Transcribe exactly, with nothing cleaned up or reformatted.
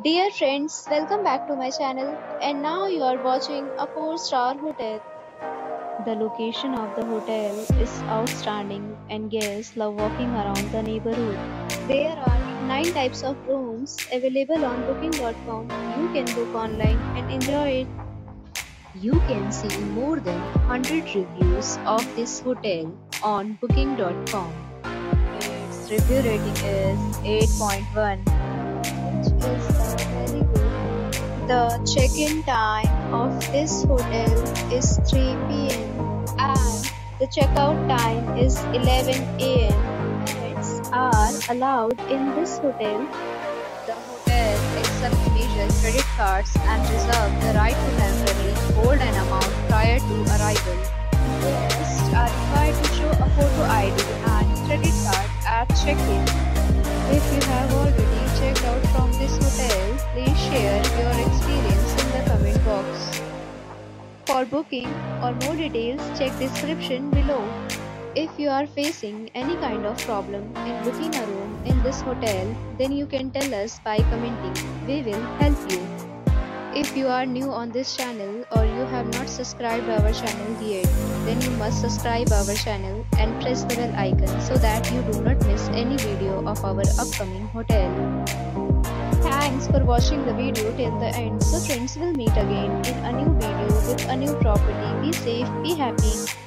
Dear friends, welcome back to my channel, and now you are watching a four star hotel. The location of the hotel is outstanding and guests love walking around the neighborhood. There are nine types of rooms available on booking dot com. You can book online and enjoy it. You can see more than one hundred reviews of this hotel on booking dot com. Its review rating is eight point one, which is uh, very good. The check-in time of this hotel is three p m and the checkout time is eleven a m Pets are allowed in this hotel. The hotel accepts major credit cards and reserves the right to temporarily hold an amount prior to arrival. Guests are required to show a photo I D and credit card at check-in. If you have already checked out from this hotel, please share your experience in the comment box. For booking or more details, check description below. If you are facing any kind of problem in booking a room in this hotel, then you can tell us by commenting. We will help you. If you are new on this channel or you have not subscribed our channel yet, then you must subscribe our channel and press the bell icon so that you do not miss any video of our upcoming hotel. Thanks for watching the video till the end. So friends, will meet again in a new video with a new property. Be safe, be happy.